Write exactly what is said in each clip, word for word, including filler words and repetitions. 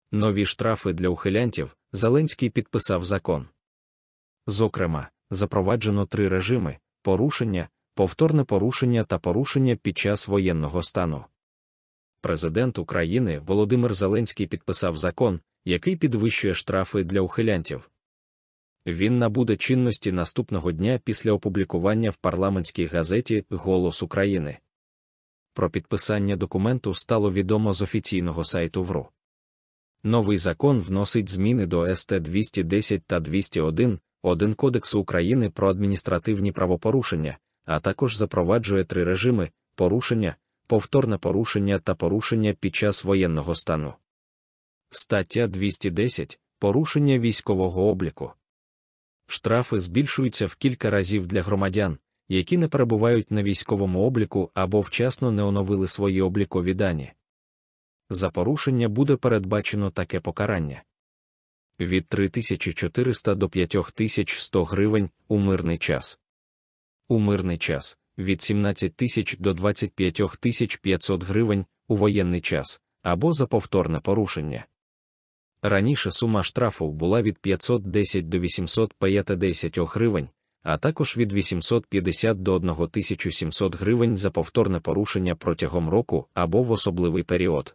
Нові штрафи для ухилянтів. Зеленський підписав закон. Зокрема, запроваджено три режими: порушення, повторне порушення та порушення під час воєнного стану. Президент України Володимир Зеленський підписав закон, який підвищує штрафи для ухилянтів. Він набуде чинності наступного дня після опублікування в парламентській газеті «Голос України». Про підписання документу стало відомо з офіційного сайту ВРУ. Новий закон вносить зміни до ст двісті десять та двісті один один Кодексу України про адміністративні правопорушення, а також запроваджує три режими: порушення, повторне порушення та порушення під час воєнного стану. Стаття двісті десять. Порушення військового обліку. Штрафи збільшуються в кілька разів для громадян, які не перебувають на військовому обліку або вчасно не оновили свої облікові дані. За порушення буде передбачено таке покарання: від три тисячі чотириста до п'ять тисяч сто гривень у мирний час. У мирний час – від сімнадцять тисяч до двадцять п'ять тисяч п'ятсот гривень у воєнний час, або за повторне порушення. Раніше сума штрафу була від п'ятсот десять до вісімсот п'ятдесят гривень, а також від вісімсот п'ятдесят до тисячі сімсот гривень за повторне порушення протягом року або в особливий період.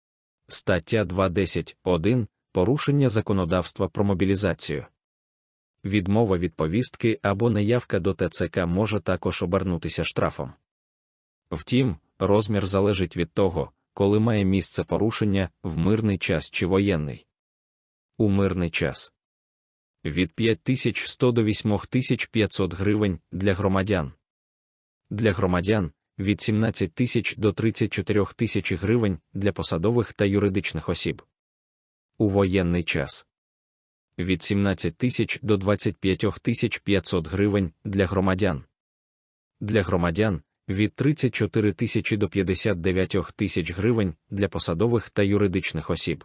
Стаття двісті десять один. Порушення законодавства про мобілізацію. Відмова від повістки або неявка до ТЦК може також обернутися штрафом. Втім, розмір залежить від того, коли має місце порушення – в мирний час чи воєнний. У мирний час – від п'ять тисяч сто до вісім тисяч п'ятсот гривень для громадян. Для громадян – від сімнадцять тисяч до тридцять чотири тисячі гривень для посадових та юридичних осіб. У воєнний час – від сімнадцять тисяч до двадцять п'ять тисяч п'ятсот гривень для громадян. Для громадян – від тридцять чотири тисячі до п'ятдесят дев'ять тисяч гривень для посадових та юридичних осіб.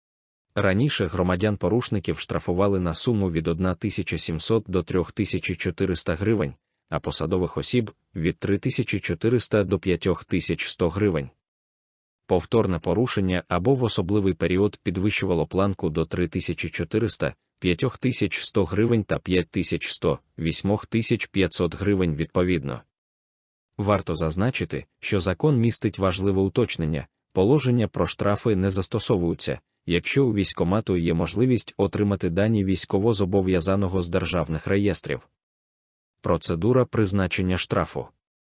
Раніше громадян-порушників штрафували на суму від тисяча сімсот до три тисячі чотириста гривень, а посадових осіб – від три тисячі чотириста до п'ять тисяч сто гривень. Повторне порушення або в особливий період підвищувало планку до три тисячі чотириста, п'ять тисяч сто гривень та п'ять тисяч сто, вісім тисяч п'ятсот гривень відповідно. Варто зазначити, що закон містить важливе уточнення: положення про штрафи не застосовуються, якщо у військкомату є можливість отримати дані військовозобов'язаного з державних реєстрів. Процедура призначення штрафу.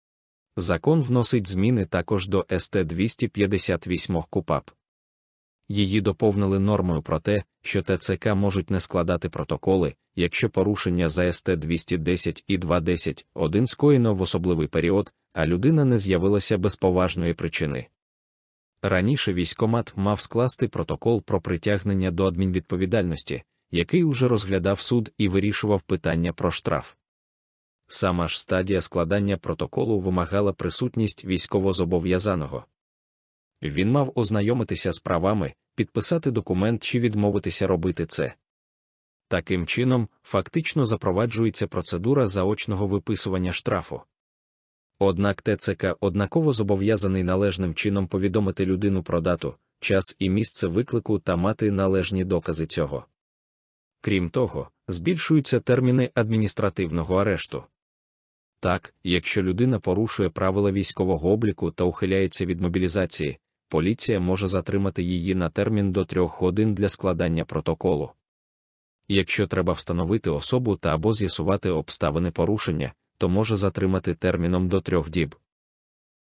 Закон вносить зміни також до ст двісті п'ятдесят вісім КУпАП. Її доповнили нормою про те, що ТЦК можуть не складати протоколи, якщо порушення за ст двісті десять і двісті десять один скоєно в особливий період, а людина не з'явилася без поважної причини. Раніше військкомат мав скласти протокол про притягнення до адмінвідповідальності, який уже розглядав суд і вирішував питання про штраф. Сама ж стадія складання протоколу вимагала присутність військовозобов'язаного. Він мав ознайомитися з правами, підписати документ чи відмовитися робити це. Таким чином, фактично запроваджується процедура заочного виписування штрафу. Однак ТЦК однаково зобов'язаний належним чином повідомити людину про дату, час і місце виклику та мати належні докази цього. Крім того, збільшуються терміни адміністративного арешту. Так, якщо людина порушує правила військового обліку та ухиляється від мобілізації, поліція може затримати її на термін до трьох годин для складання протоколу. Якщо треба встановити особу та або з'ясувати обставини порушення, то може затримати терміном до трьох діб.